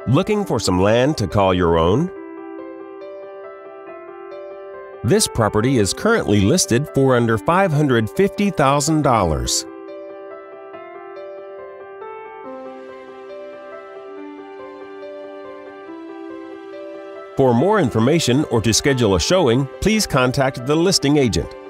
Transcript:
Looking for some land to call your own? This property is currently listed for under $550,000. For more information or to schedule a showing, please contact the listing agent.